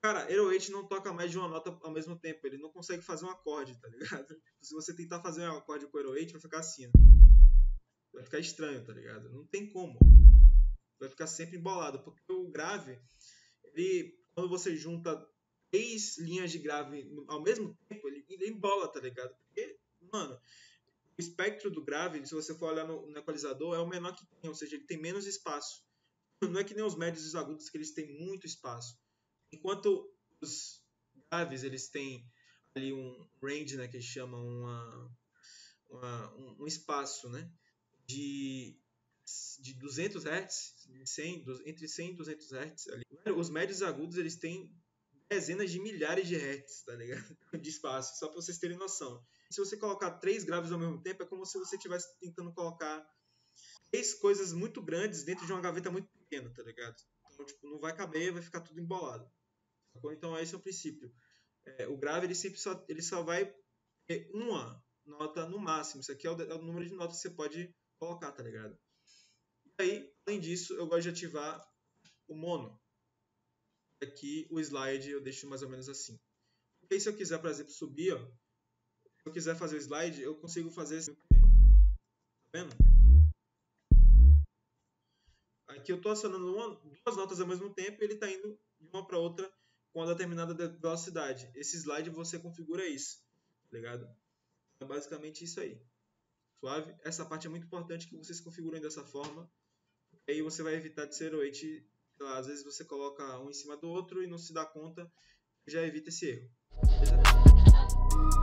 Cara, Hero8 não toca mais de uma nota ao mesmo tempo. Ele não consegue fazer um acorde, tá ligado? Se você tentar fazer um acorde com o Hero8, vai ficar assim, ó. Vai ficar estranho, tá ligado? Não tem como. Vai ficar sempre embolado. Porque o grave, ele, quando você junta 3 linhas de grave ao mesmo tempo, ele embola, tá ligado? Porque, mano, o espectro do grave, se você for olhar no equalizador, é o menor que tem. Ou seja, ele tem menos espaço. Não é que nem os médios e os agudos, que eles têm muito espaço. Enquanto os graves, eles têm ali um range, né, que eles chamam um espaço, né, de 200 Hz, entre 100 e 200 Hz. Ali. Os médios e agudos, eles têm dezenas de milhares de Hz, tá ligado? De espaço, só para vocês terem noção. Se você colocar 3 graves ao mesmo tempo, é como se você estivesse tentando colocar 3 coisas muito grandes dentro de uma gaveta muito pequena, tá ligado? Então, tipo, não vai caber, vai ficar tudo embolado. Então, esse é o princípio. O grave, ele só vai ter uma nota no máximo. Isso aqui é o número de notas que você pode colocar, tá ligado? E aí, além disso, eu gosto de ativar o mono. Aqui, o slide, eu deixo mais ou menos assim. E aí, se eu quiser, por exemplo, subir, ó, se eu quiser fazer o slide, eu consigo fazer assim. Tá vendo? Aqui eu estou acionando 2 notas ao mesmo tempo e ele está indo de uma para outra com uma determinada velocidade. Esse slide você configura isso, tá ligado? É basicamente isso aí. Suave? Essa parte é muito importante que vocês configurem dessa forma. Aí você vai evitar de ser 8, sei lá, às vezes você coloca um em cima do outro e não se dá conta, já evita esse erro. Beleza?